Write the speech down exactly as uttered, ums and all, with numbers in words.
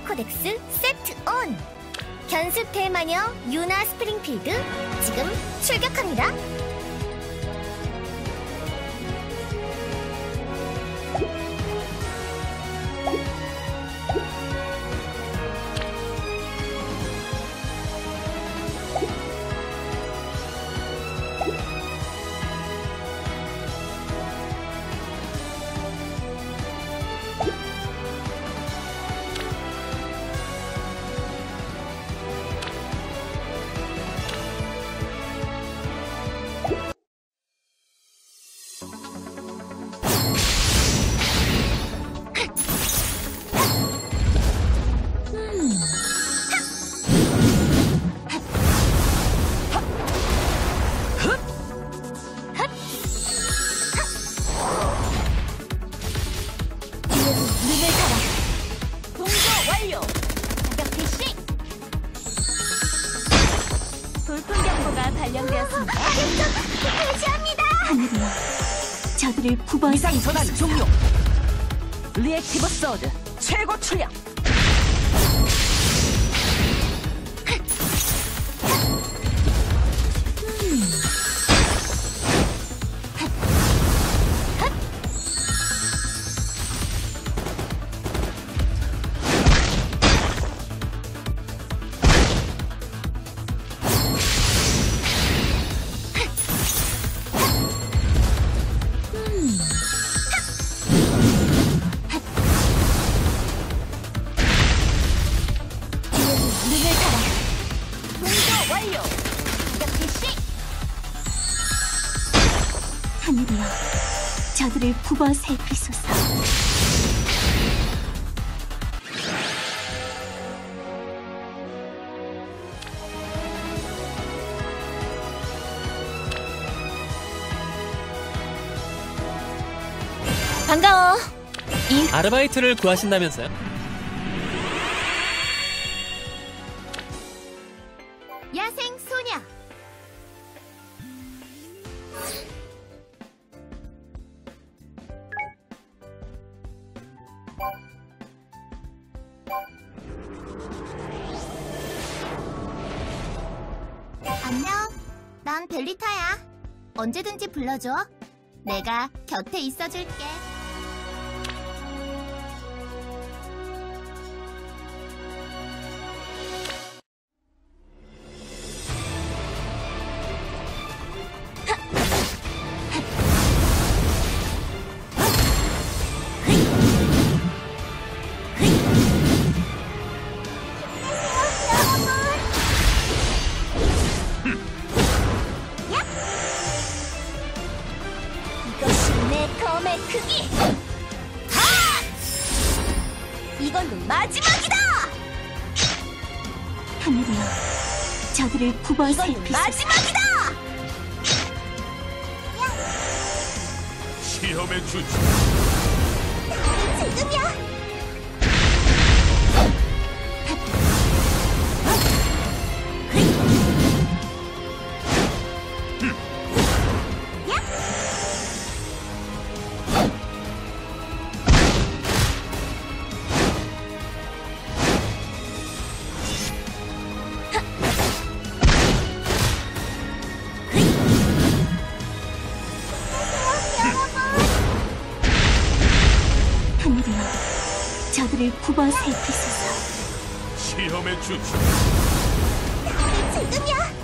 코덱스 세트 온! 견습 대마녀 유나 스프링필드 지금 출격합니다. 돌풍 경보가 발령되었습니다. 배제합니다. 하늘이여, 저들을 부버스 이상 전환 종료. 리액티브 소드 최고 출력. 하늘이여, 저들을 부어 살피소서. 반가워. 이 아르바이트를 구하신다면서요? 야생 소녀. 안녕. 난 벨리타야. 언제든지 불러줘. 내가 곁에 있어줄게. 검의 크기! 하! 이걸로 마지막이다! 하늘이여, 저들을 부어 이걸로 살피소서. 마지막이다! 시험의 주지. 지금이야! 하늘이여, 저들을 부어 살피소서. 시험의 주지. 지금이야!